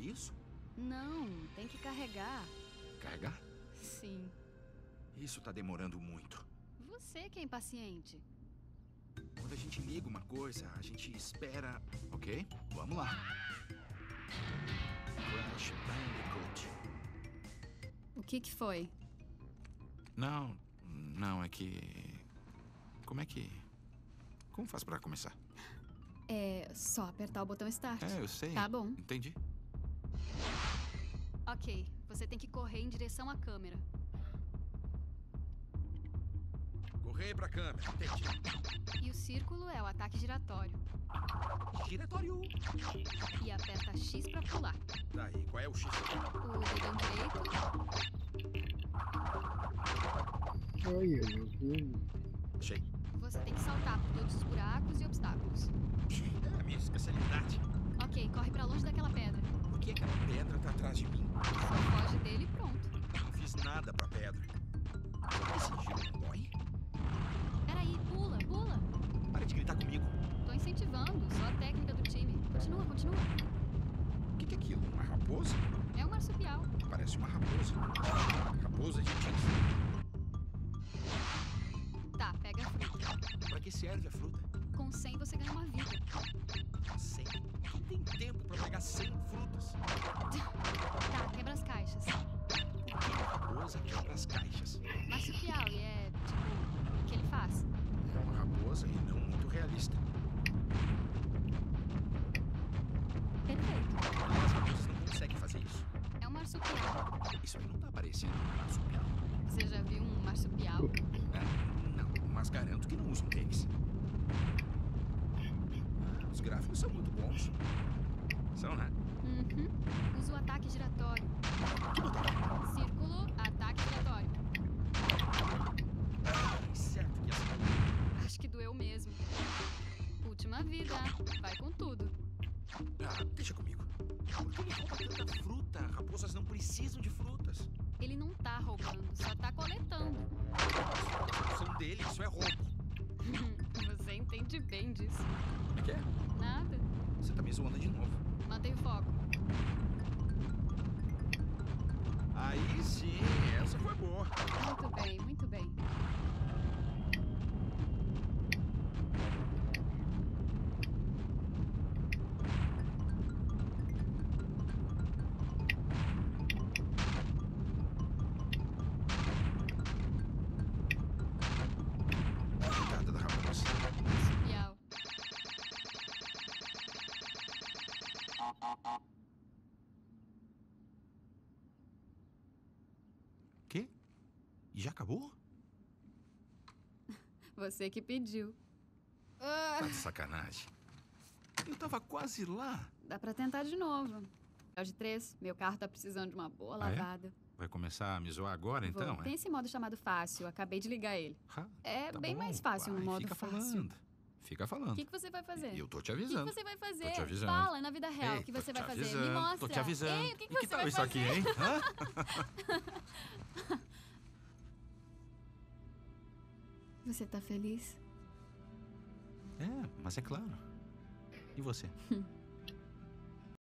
isso? Não, tem que carregar. Carregar? Sim. Isso tá demorando muito. Você que é impaciente. Quando a gente liga uma coisa, a gente espera... Ok, vamos lá. Crash Bandicoot. O que foi? Não, é que... Como faz pra começar? É só apertar o botão Start. Eu sei. Tá bom. Entendi. Ok, você tem que correr em direção à câmera. Correr pra câmera, entendi. E o círculo é o ataque giratório. Giratório. E aperta X pra pular. Daí, qual é o X? O dedão direito. Ai, meu Deus. Achei. Você tem que saltar por todos os buracos e obstáculos. É a minha especialidade. Ok, corre pra longe daquela pedra. Por que aquela pedra tá atrás de mim? Só foge dele e pronto. Eu não fiz nada pra pedra. Esse giro não dói? Peraí, pula, pula. Para de gritar comigo. Tô incentivando, só a técnica do time. Continua, continua. O que é aquilo? Uma raposa? É um marsupial. Parece uma raposa. Raposa de jeans. Tá, pega a fruta. Pra que serve a fruta? Com 100 você ganha uma vida. 100. Quem tem tempo pra pegar 100 frutas? Tá, quebra as caixas. Por que a raposa quebra as caixas? Marsupial, e é, tipo, o que ele faz? É uma raposa e não muito realista. Perfeito. As raposas não conseguem fazer isso. É um marsupial. Isso aí não tá parecendo um marsupial. Você já viu um marsupial? Não, mas garanto que não usam tênis. Os gráficos são muito bons. São, né? Uhum. Usa o ataque giratório. Círculo, ataque giratório. Certo que essa... Acho que doeu mesmo. Última vida. Vai com tudo. Deixa comigo. Por que ele rouba tanta fruta? Raposas não precisam de frutas. Ele não tá roubando, só tá coletando. São dele, isso é roubo. Você entende bem disso. O que é? Nada. Você tá me zoando de novo. Mantém o foco. Aí sim, essa foi boa. Muito bem, muito bem. Coitada da raposa. Marsupial. Quê? E já acabou? Você que pediu. Tá de sacanagem. Eu tava quase lá. Dá pra tentar de novo. É o de 3. Meu carro tá precisando de uma boa Ah, é? lavada. Vai começar a me zoar agora, Vou. então? Tem esse modo chamado fácil. Acabei de ligar ele. É Tá bem bom. mais fácil no Vai, modo fica fácil. falando. Fica falando. O que você vai fazer? Eu tô te O que avisando. você vai fazer? Tô te avisando. Fala na vida real Ei, o que tô você te vai fazer. Me avisando, mostra. Tô te avisando. Ei, o que E você tal vai isso fazer? aqui, hein? Você tá feliz? É, mas é claro. E você?